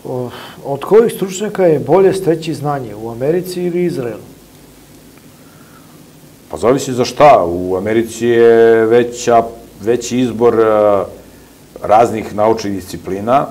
od kojih stručnjaka je bolje steći znanje, u Americi ili Izraelu? Pa zavisi za šta. U Americi je veći izbor raznih naučnih disciplina,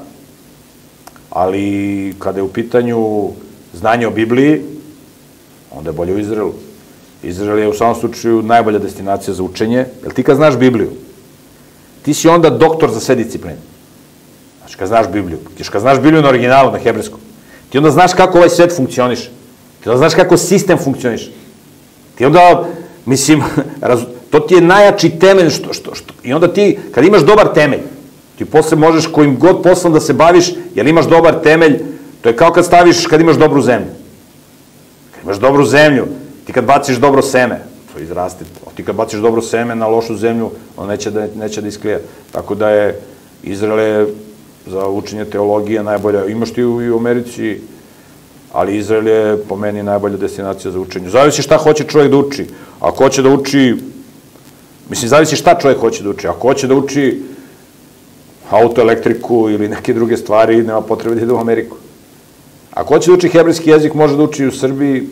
ali kada je u pitanju znanje o Bibliji, onda je bolje u Izraelu. Izrael je u samom slučaju najbolja destinacija za učenje, jer ti kad znaš Bibliju, ti si onda doktor za sve discipline. Znači, kad znaš Bibliju, kad znaš Bibliju na originalu, na hebrejskom, ti onda znaš kako ovaj svet funkcioniše, ti onda znaš kako sistem funkcioniše. Ti onda, mislim, to ti je najjači temelj, i onda ti, kad imaš dobar temelj, ti posle možeš kojim god poslom da se baviš, jer imaš dobar temelj, to je kao kad imaš dobru zemlju. Kad imaš dobru zemlju, ti kad baciš dobro seme, to izraste, ti kad baciš dobro seme na lošu zemlju, on neće da isklija. Tako da je Izrael za učenje teologije najbolja, imaš ti i u Americi, ali Izrael je po meni najbolja destinacija za učenje. Zavisi šta hoće čovjek da uči. Ako hoće da uči, mislim, zavisi šta čovjek hoće da uči. Ako hoće da uči autoelektriku ili neke druge stvari, nema potrebe da ide u Ameriku. Ako hoće da uči hebrejski jezik, može da uči i u Srbiji,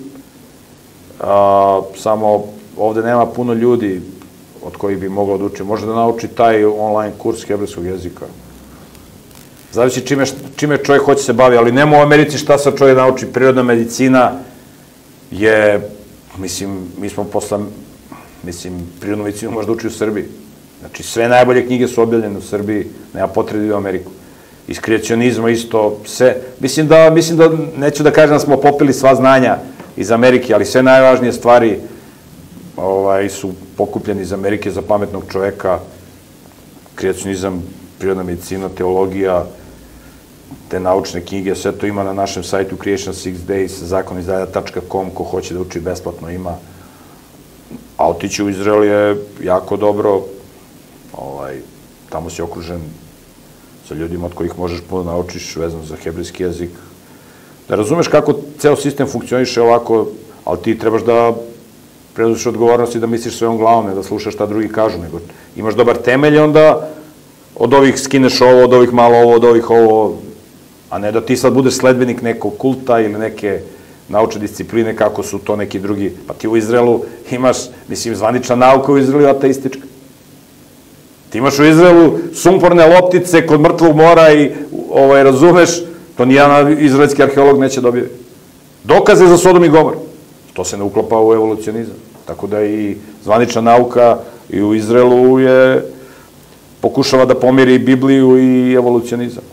samo ovde nema puno ljudi od kojih bi moglo da uči. Može da nauči taj online kurs hebrejskog jezika. Zavisi čime čovjek hoće se bavi, ali nema u Americi šta sad čovjek nauči. Prirodna medicina je, mislim, mi smo posle, prirodnu medicinu može da uči u Srbiji. Znači, sve najbolje knjige su objavljene u Srbiji, nema potrebe u Ameriku. Iz kreacionizma isto, sve. Mislim da, neću da kažem da smo popili sva znanja iz Amerike, ali sve najvažnije stvari su pokupljeni iz Amerike za pametnog čoveka. Kreacionizam, prirodna medicina, teologija, te naučne knjige, sve to ima na našem sajtu Creation 6 Days, zakonizdalja.com, ko hoće da uči besplatno ima. A otići u Izrael je jako dobro, tamo si okružen sa ljudima od kojih možeš puno naučiš vezano za hebrejski jezik. Da razumeš kako ceo sistem funkcioniše ovako, ali ti trebaš da preuzmeš odgovornost i da misliš svojom glavom, ne da slušaš šta drugi kažu, nego imaš dobar temelj, onda od ovih skineš ovo, od ovih malo ovo, od ovih ovo, a ne da ti sad budeš sledbenik nekog kulta ili neke naučne discipline kako su to neki drugi. Pa ti u Izraelu imaš, mislim, zvanična nauka u Izraelu je ateistička. Ti imaš u Izraelu sumporne loptice kod mrtvog mora i, razumeš, to nijedan izraelski arheolog neće dobiti. Dokaze za Sodom i Gomor. To se ne uklapa u evolucionizam. Tako da i zvanična nauka i u Izraelu pokušava da pomiri Bibliju i evolucionizam.